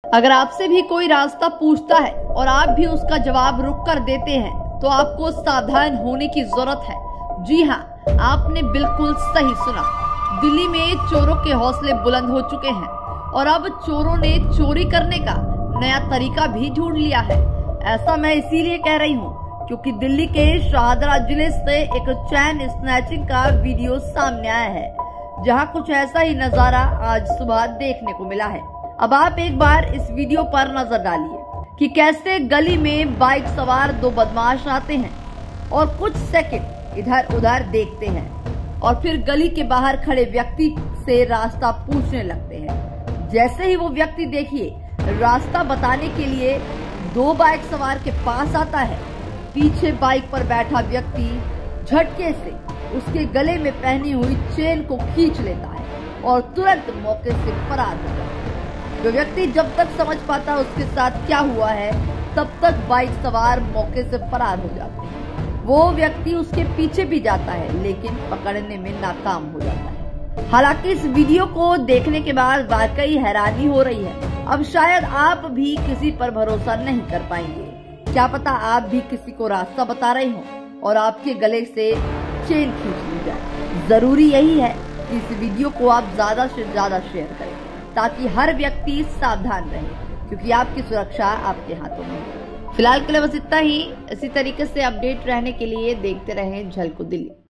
अगर आपसे भी कोई रास्ता पूछता है और आप भी उसका जवाब रुक कर देते हैं तो आपको सावधान होने की जरूरत है। जी हाँ, आपने बिल्कुल सही सुना। दिल्ली में चोरों के हौसले बुलंद हो चुके हैं और अब चोरों ने चोरी करने का नया तरीका भी ढूंढ लिया है। ऐसा मैं इसीलिए कह रही हूँ क्योंकि दिल्ली के शाहदरा जिले से एक चैन स्नैचिंग का वीडियो सामने आया है, जहां कुछ ऐसा ही नजारा आज सुबह देखने को मिला है। अब आप एक बार इस वीडियो पर नजर डालिए कि कैसे गली में बाइक सवार दो बदमाश आते हैं और कुछ सेकंड इधर उधर देखते हैं और फिर गली के बाहर खड़े व्यक्ति से रास्ता पूछने लगते हैं। जैसे ही वो व्यक्ति देखिए रास्ता बताने के लिए दो बाइक सवार के पास आता है, पीछे बाइक पर बैठा व्यक्ति झटके से उसके गले में पहनी हुई चेन को खींच लेता है और तुरंत मौके से फरार हो जाता है। जो व्यक्ति जब तक समझ पाता है उसके साथ क्या हुआ है, तब तक बाइक सवार मौके से फरार हो जाते हैं। वो व्यक्ति उसके पीछे भी जाता है लेकिन पकड़ने में नाकाम हो जाता है। हालांकि इस वीडियो को देखने के बाद वाकई हैरानी हो रही है। अब शायद आप भी किसी पर भरोसा नहीं कर पाएंगे। क्या पता आप भी किसी को रास्ता बता रहे हो और आपके गले से चेन खींच ली जाए। जरूरी यही है कि इस वीडियो को आप ज्यादा से ज्यादा शेयर करें ताकि हर व्यक्ति सावधान रहे, क्योंकि आपकी सुरक्षा आपके हाथों में है। फिलहाल के लिए बस इतना ही। इसी तरीके से अपडेट रहने के लिए देखते रहें झलको दिल्ली।